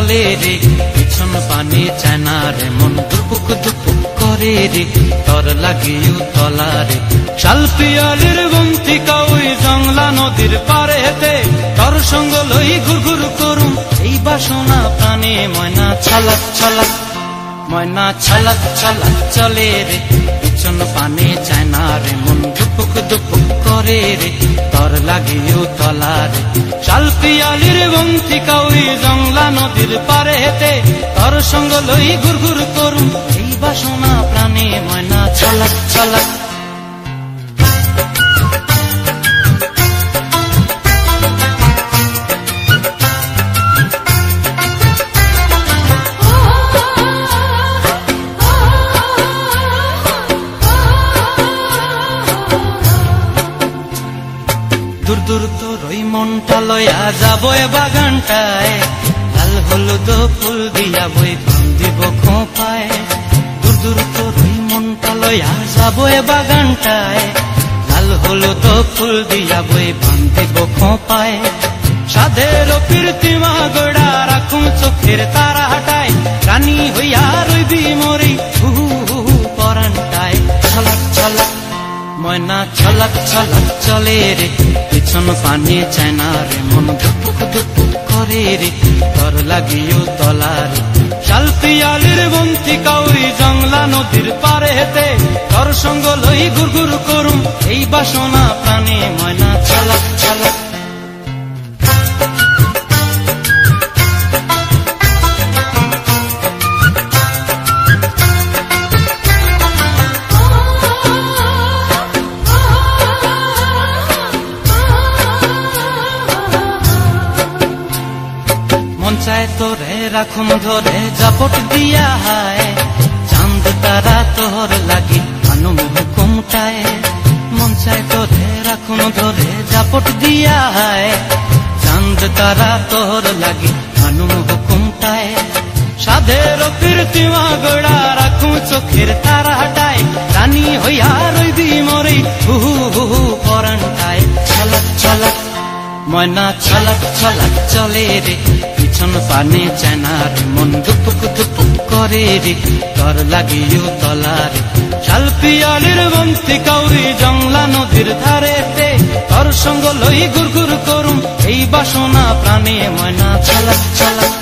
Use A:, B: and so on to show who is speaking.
A: চলে রে, পিছন পানে চায় না রে, মন দুপুক দুপুক করে রে, তর লাগিও তলা রে। শাল পিয়ালির বন্তিকা ওই জংলা নদীর পারে হেতে, তর সঙ্গ লই ঘুর ঘুর করুম এই বাসনা প্রাণে। ময়না ছলাক ছলাক, ময়না ছলাক ছলাক চলে রে, পিছন পানে চায় না রে, মন দুপুক দুপুক করে রে, তর লাগিও তলা রে। শাল পিয়ালির বন্তিকা ওই জংলা নদীর পারে হেতে, তর সঙ্গ লই ঘুর ঘুর করুম এই বাসনা প্রাণে। ময়না ছলাক ছলাক। দূর দূর তোর ওই মনটা লয়া যাবো এ বাগানটায়, লাল হলুদ ফুল দিয়া বই বান্ধিব খোঁপায়। দূর দূর তোর ওই মনটা লয়া যাবো এ বাগানটায়, লাল হলুদ ফুল দিয়া বই বান্ধিব খোঁপায়। সাধের কীর্তিমা গোড়া রাখুম চোখের তারা হাটায়, রানী হইয়া রইবি মরি হু হু পরানটায়। ছলাক ছলাক, ময়না ছলাক ছলাক চলে রে, পিছন পানে চায় না রে, মন দুপুক দুপুক করে রে, তর লাগিও তলা রে। শাল পিয়ালির বন্তিকা ওই জংলা নদীর পারে হেতে, তর সঙ্গ লই ঘুর ঘুর করুম এই বাসনা প্রাণে। ময়না ছলাক ছলাক। মন চায় তোরে রাখুম ধরে জাপট দিয়া হায়, চাঁদ তারা তোর লাগি আনুম হুকুমটায়। মন চায় তোরে রাখুম ধরে জাপট দিয়া হায়, চাঁদ তারা তোর লাগি আনুম হুকুমটায়। সাধের কীর্তিমা গোড়া রাখুম চোখের তারা হাটায়, রানী হইয়া রইবি মরি হু হু পরানটায়। ছলাক ছলাক, ময়না ছলাক ছলাক চলে রে, পিছন পানে চায় না রে, মন দুপুক দুপুক করে রে, তর লাগিও তলা রে। শাল পিয়ালির বন্তিকা ওই জংলা নদীর ধারেতে, তর সঙ্গ লই ঘুর ঘুর করুম এই বাসনা প্রাণে। ময়না ছলাক ছলাক।